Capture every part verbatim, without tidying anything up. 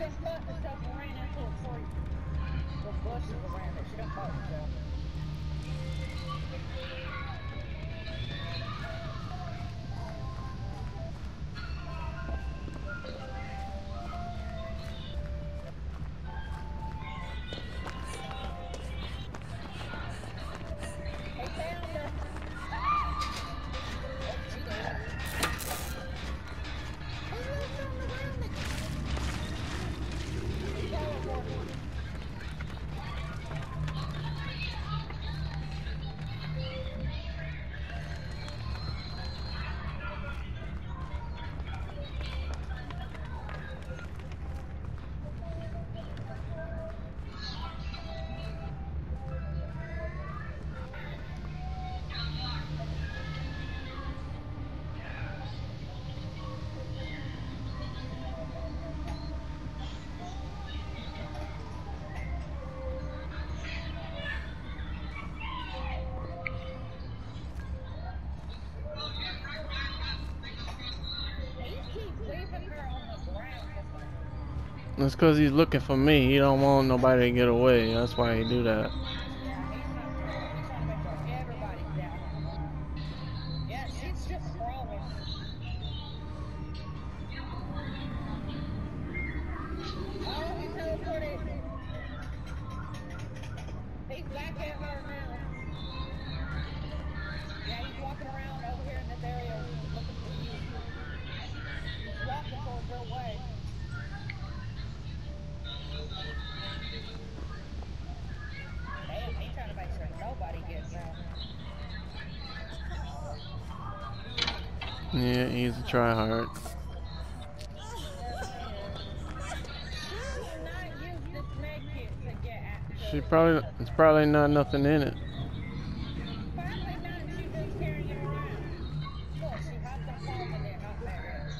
cut herself and ran into a tree. With bushes around it. She done cut herself. He found her. Oh, she dead. He lives on the ground again. He teleported. He keeps leaving her on the ground for some reason. That's because he's looking for me. He don't want nobody to get away. That's why he do that. Yeah, he's not trying to, he's trying to make sure everybody's down here. Yeah, she's just crawling. Oh, he teleported. He's back at her now. Yeah, he's walking around over here in this area looking for you. He's walking towards your way. Damn, he's trying to make sure nobody gets out. Yeah, he's a tryhard. She will not use this med kit to get at She to probably, get it's probably not nothing in it. Probably not. She's just carrying it around. Look, she hopped on falls and then hopped back up.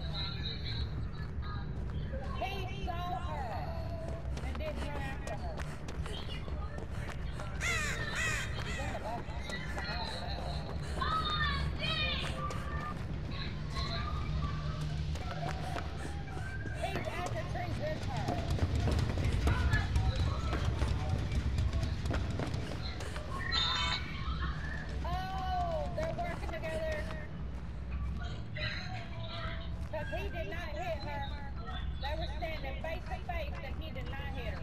He saw her and didn't run after her. She's in the box. She's in the house now. He's at the tree with her. Oh, they're working together. Because he did not hit her. They were standing face to face and he did not hit her.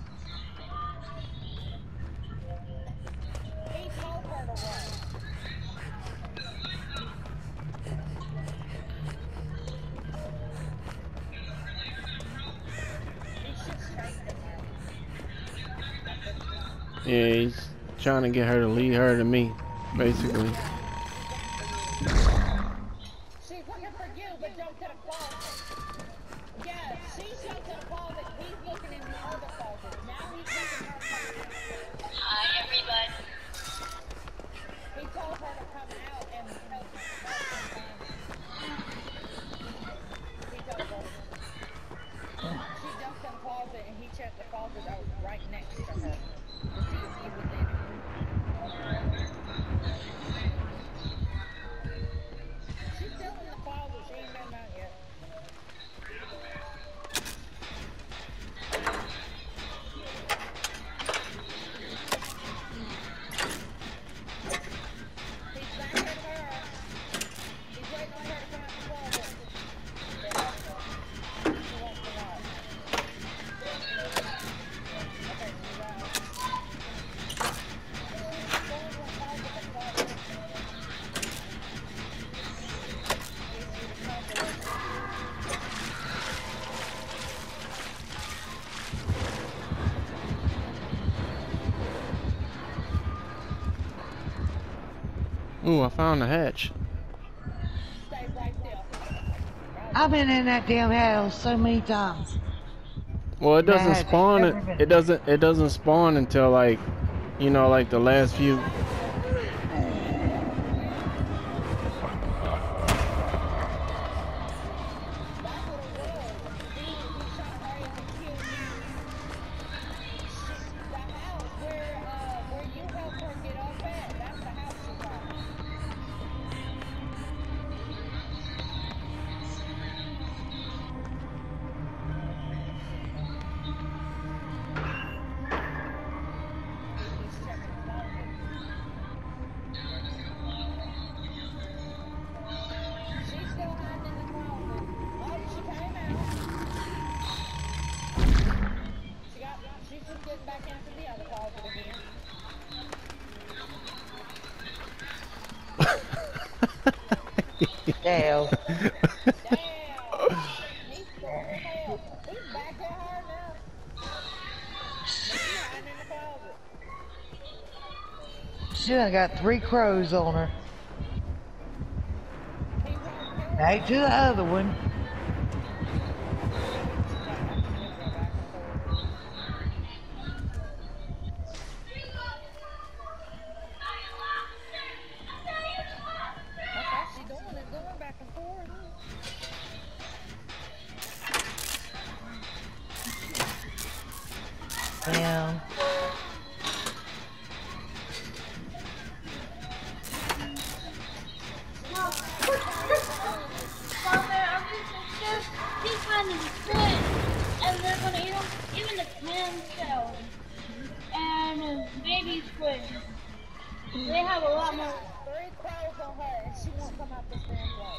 He told her to run. He's just chasing her. Yeah, he's trying to get her to lead her to me, basically. She's looking for you, but jumped to the closet. Yeah, she jumped to the closet. He's looking in the other closet. Now he's looking her coming out. Hi, everybody. He told her to come out and help him find her. He told her. She jumped in the closet and he checked the closet that was right next to her to see if he was in it. She's still in the closet. She ain't been out yet. He's back at her. He's waiting on her to come out the closet. To help her. She wants to watch. Okay, she's out. She's going to the closet to closet. Needs you to come to her. Ooh, I found a hatch. Stay right there. I've been in that damn house so many times. Well, it doesn't Bad, spawn. It, every it minute. doesn't. It doesn't spawn until like, you know, like the last few. That's what it was. He, he shot her and he killed you. The house where, uh, where you helped her get up at, that's the house she found. back into the other closet again. Damn. Damn! He's cool as hell. He's back at her now. He's hiding in the closet. She done got three crows on her. He won't kill her. Back to the other one. That's all she doing is going back and forth. Damn. He's finding his friends, and they're gonna eat them, even the twin cells, and uh, baby squids. They have a lot more. Three crows on her, and she won't come out this damn way.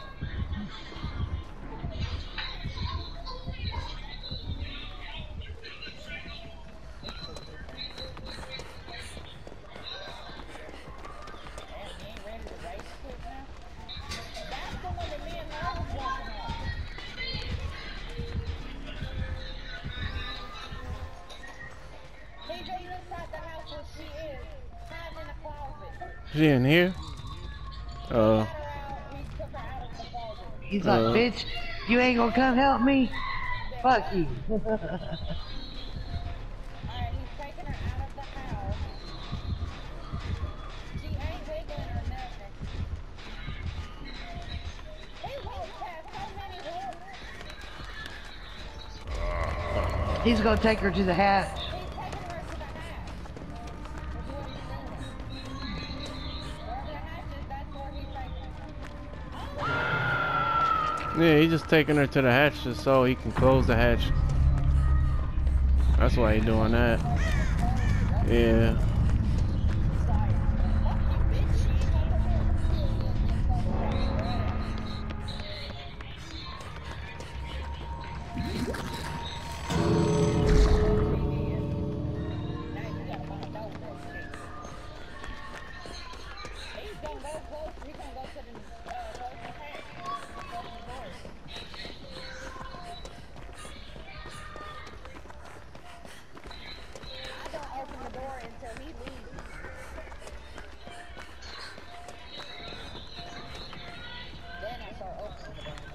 Damn, you ain't ready to race quick now? That's the one that me and Mom was walking on. He's just inside the house where she is, hiding in a closet. She in here? Uh, Got her out, he took her out of the closet. He's like, Uh. bitch, you ain't gonna come help me? Fuck you. Alright, he's taking her out of the house. She ain't wiggling or nothing. He walked past so many hooks. He's gonna take her to the hatch. He's taking her to the hatch. That's what he's doing. Wherever the hatch is, that's where he's taking her. yeah, he's just taking her to the hatch just so he can close the hatch. That's why he's doing that. Yeah. Fuck you, bitch. She ain't over here. Now you gotta find out that shit. He's gonna go close. He's gonna go to the uh, close the hatch. Close the door. I don't open the door until he leaves. Then I start opening the door.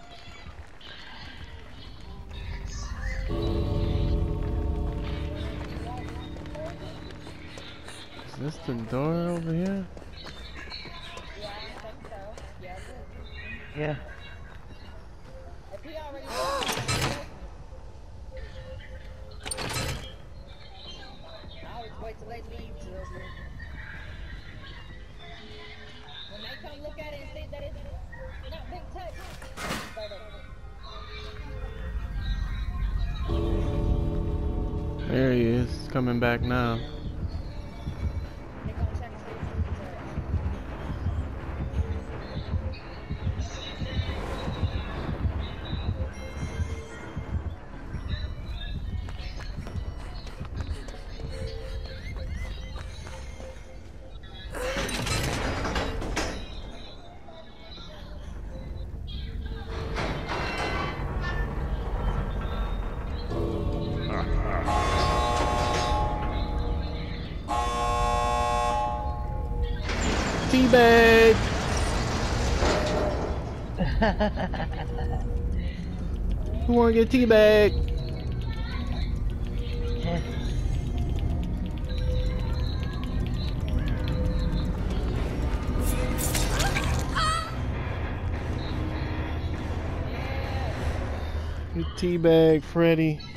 Is this the door over here? Yeah, I think so. Yeah, it is. Yeah. If he already knows, I always wait till they leave to open it. When they come look at it and see that it's not been touched, start opening. There he is, coming back now. They gonna check and see if it's touched. Teabag! Who wanna get teabag? Get teabag, Freddy.